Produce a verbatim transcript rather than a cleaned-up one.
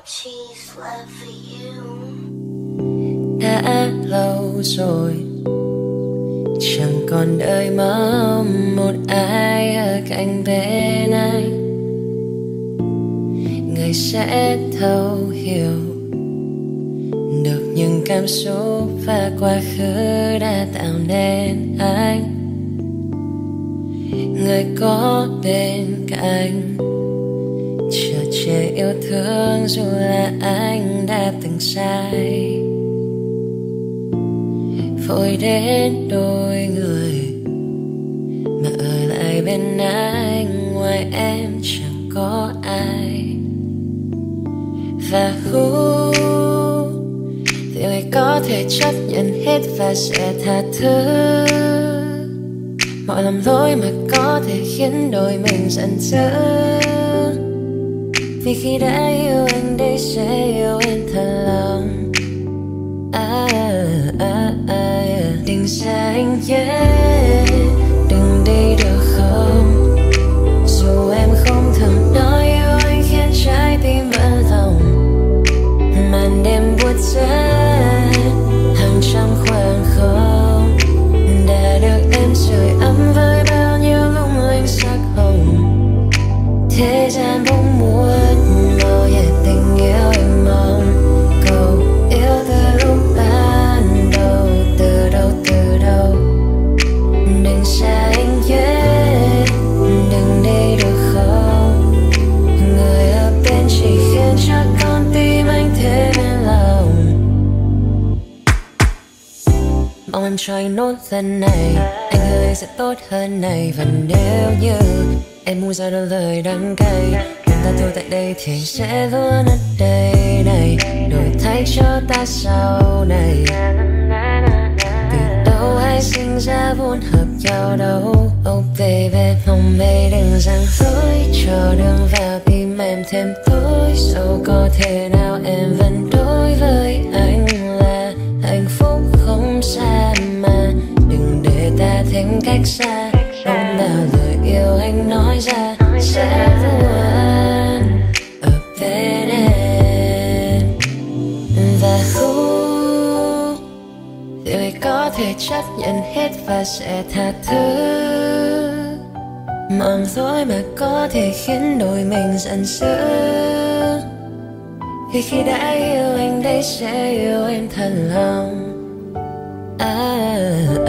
Đã lâu rồi chẳng còn đợi mong một ai ở cạnh bên anh, người sẽ thấu hiểu được những cảm xúc và quá khứ đã tạo nên anh, người có bên cạnh chở che yêu thương dù là anh đã từng sai. Vội đến đôi người mà ở lại bên anh, ngoài em chẳng có ai. Và hu thì người có thể chấp nhận hết và sẽ tha thứ mọi lầm lỗi mà có thể khiến đôi mình giận dữ. Vì khi đã yêu anh đây sẽ yêu em thật lòng. À, à, à, đừng xa anh nhé, đừng đi được không? Dù em không thường nói yêu anh khiến trái tim vỡ lòng. Màn đêm buốt rát hàng trăm khoảng không đã được em sưởi ấm với bao nhiêu lung linh sắc hồng. Thế gian bỗng muốn màu nhạt tình yêu anh mong cầu yêu từ lúc ban đầu, từ đâu từ đâu. Đừng xa anh nhé, đừng đi được không? Người ở bên chỉ khiến cho con tim anh thêm yên lòng. Mong em cho anh nốt lần này, anh hứa anh sẽ tốt hơn này. Và nếu như em muốn ra đôi lời đắng cay, chúng ta thôi tại đây thì anh sẽ luôn ở đây này, đổi thay cho ta sau này. Từ đâu ai sinh ra vốn hợp nhau đâu. Oh baby, mong mây đừng giăng lối cho đường vào tim em thêm tối. Dẫu có thể nào em vẫn đối với anh là hạnh phúc không xa mà. Đừng để ta thêm cách xa, hôm nào lời yêu anh nói ra sẽ luôn ở bên em. Và hu thì người có thể chấp nhận hết và sẽ tha thứ mọi lỗi mà có thể khiến đôi mình giận dữ. Vì khi đã yêu anh đây sẽ yêu em thật lòng. À,